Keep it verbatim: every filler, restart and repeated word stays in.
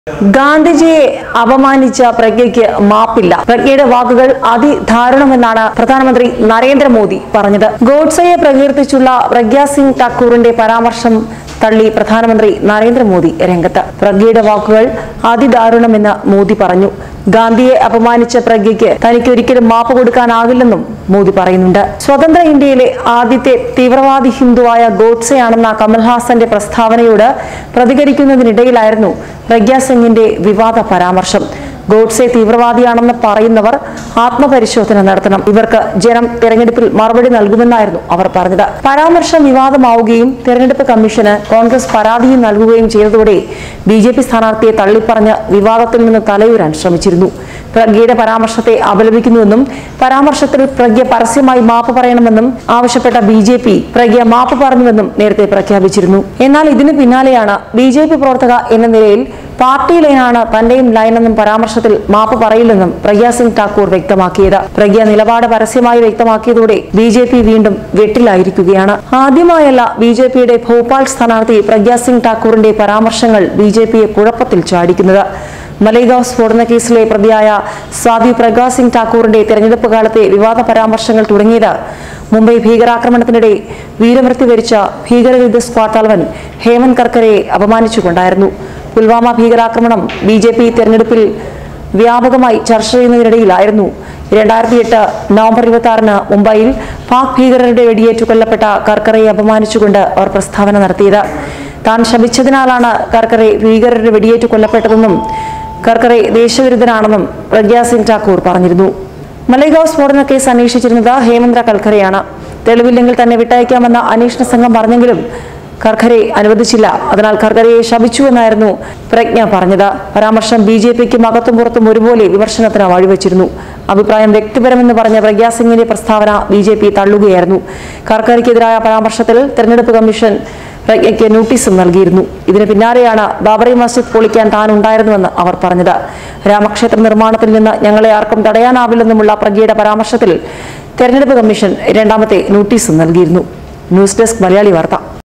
ഗാന്ധിജിയെ അപമാനിച്ച പ്രജ്ഞയ്ക്ക് മാപ്പില്ല. പ്രജ്ഞയുടെ വാക്കുകൾ അതിദാരുണമെന്നാണ് പ്രധാനമന്ത്രി നരേന്ദ്രമോദി പറഞ്ഞത്. ഗോഡ്സെയെ പ്രകീർത്തിച്ചുള്ള പ്രഗ്യാ സിംഗ് ഠാക്കൂറിന്റെ പരാമർശം തള്ളി പ്രധാനമന്ത്രി നരേന്ദ്രമോദി രംഗത്ത്. പ്രജ്ഞയുടെ വാക്കുകൾ അതിദാരുണമെന്ന് മോദി പറഞ്ഞു. ഗാന്ധിയെ അപമാനിച്ച പ്രജ്ഞയ്ക്ക് തനിക്ക് ഒരിക്കലും മാപ്പ് കൊടുക്കാനാകില്ലെന്നും മോദി പറയുന്നുണ്ട്. സ്വതന്ത്ര ഇന്ത്യയിലെ ആദ്യത്തെ തീവ്രവാദി ഹിന്ദുവായ ഗോഡ്സെയാണെന്ന കമൽഹാസന്റെ പ്രസ്താവനയോട് പ്രതികരിക്കുന്നതിനിടയിലായിരുന്നു പ്രഗ്യാ സിംഗിന്റെ വിവാദ പരാമർശം. ഗോഡ്സെ തീവ്രവാദിയാണെന്ന് പറയുന്നവർ ആത്മപരിശോധന നടത്തണം. ഇവർക്ക് ജനം തെരഞ്ഞെടുപ്പിൽ മറുപടി നൽകുമെന്നായിരുന്നു അവർ പറഞ്ഞത്. പരാമർശം വിവാദമാവുകയും തെരഞ്ഞെടുപ്പ് കമ്മീഷന് കോൺഗ്രസ് പരാതിയും നൽകുകയും ചെയ്തതോടെ ബി ജെ പി സ്ഥാനാർത്ഥിയെ തള്ളിപ്പറഞ്ഞ് വിവാദത്തിൽ നിന്ന് തലയൂരാൻ ശ്രമിച്ചിരുന്നു. പ്രഗ്യയുടെ പരാമർശത്തെ അപലപിക്കുന്നുവെന്നും പരാമർശത്തിൽ പ്രഗ്യ പരസ്യമായി മാപ്പ് പറയണമെന്നും ആവശ്യപ്പെട്ട ബി ജെ പി പ്രഗ്യ മാപ്പ് പറഞ്ഞുവെന്നും നേരത്തെ പ്രഖ്യാപിച്ചിരുന്നു. എന്നാൽ ഇതിന് പിന്നാലെയാണ് ബി ജെ പി പ്രവർത്തക എന്ന നിലയിൽ പാർട്ടി ലൈനാണ് തന്റെയും ലൈനെന്നും പരാമർശത്തിൽ മാപ്പ് പറയില്ലെന്നും പ്രഗ്യാ സിംഗ് ഠാക്കൂർ വ്യക്തമാക്കിയത്. പ്രഗ്യ നിലപാട് പരസ്യമായി വ്യക്തമാക്കിയതോടെ ബി ജെ പി വീണ്ടും വെട്ടിലായിരിക്കുകയാണ്. ആദ്യമായല്ല ബി ജെ പിയുടെ ഭോപ്പാൽ സ്ഥാനാർത്ഥി പ്രഗ്യാ സിംഗ് ഠാക്കൂറിന്റെ പരാമർശങ്ങൾ ബി ജെ പിയെ കുഴപ്പത്തിൽ ചാടിക്കുന്നത്. മലേഗാവ് സ്ഫോടന കേസിലെ പ്രതിയായ സാധ്വി പ്രഗ്യാ സിംഗ് ഠാക്കൂറിന്റെ തെരഞ്ഞെടുപ്പ് കാലത്തെ വിവാദ പരാമർശങ്ങൾ തുടങ്ങിയത് മുംബൈ ഭീകരാക്രമണത്തിനിടെ വീരമൃത്യു വരിച്ച ഭീകരവിരുദ്ധ സ്ക്വാഡ് തലവൻ ഹേമന്ത് കർക്കരയെ അപമാനിച്ചുകൊണ്ടായിരുന്നു. പുൽവാമ ഭീകരാക്രമണം ബി ജെ പി തെരഞ്ഞെടുപ്പിൽ വ്യാപകമായി ചർച്ച ചെയ്യുന്നതിനിടയിലായിരുന്നു രണ്ടായിരത്തി എട്ട് നവംബർ ഇരുപത്തി ആറിന് മുംബൈയിൽ പാക് ഭീകരരുടെ വെടിയേറ്റു കൊല്ലപ്പെട്ട കർക്കറയെ അപമാനിച്ചുകൊണ്ട് അവർ പ്രസ്താവന നടത്തിയത്. താൻ ശപിച്ചതിനാലാണ് കർക്കറെ ഭീകരരുടെ വെടിയേറ്റു കൊല്ലപ്പെട്ടതെന്നും കർക്കറെ ദേശവിരുദ്ധനാണെന്നും പ്രഗ്യാ സിംഗ് ഠാക്കൂർ പറഞ്ഞിരുന്നു. മലേഗാവ് സ്ഫോടന കേസ് അന്വേഷിച്ചിരുന്നത് ഹേമന്ത് കർക്കറെയാണ്. തെളിവില്ലെങ്കിൽ തന്നെ വിട്ടയക്കാമെന്ന അന്വേഷണ സംഘം പറഞ്ഞെങ്കിലും കർക്കറെ അനുവദിച്ചില്ല. അതിനാൽ കർക്കറയെ ശപിച്ചുവെന്നായിരുന്നു പ്രജ്ഞ പറഞ്ഞത്. പരാമർശം ബി ജെ പിക്കും അകത്തും പുറത്തും ഒരുപോലെ വിമർശനത്തിന് വഴിവെച്ചിരുന്നു. അഭിപ്രായം വ്യക്തിപരമെന്ന് പറഞ്ഞ പ്രഗ്യാ സിംഗിന്റെ പ്രസ്താവന ബി ജെ പി തള്ളുകയായിരുന്നു. കർക്കറയ്ക്കെതിരായ പരാമർശത്തിൽ തെരഞ്ഞെടുപ്പ് കമ്മീഷൻ പ്രജ്ഞയ്ക്ക് നോട്ടീസും നൽകിയിരുന്നു. ഇതിന് പിന്നാലെയാണ് ബാബറി മസ്ജിദ് പൊളിക്കാൻ താൻ ഉണ്ടായിരുന്നുവെന്ന് അവർ പറഞ്ഞത്. രാമക്ഷേത്ര നിർമ്മാണത്തിൽ നിന്ന് ഞങ്ങളെ ആർക്കും തടയാനാവില്ലെന്നുമുള്ള പ്രഗ്യയുടെ പരാമർശത്തിൽ തെരഞ്ഞെടുപ്പ് കമ്മീഷൻ രണ്ടാമത്തെ നോട്ടീസും നൽകിയിരുന്നു. ന്യൂസ് ഡെസ്ക് മലയാളി വാർത്ത.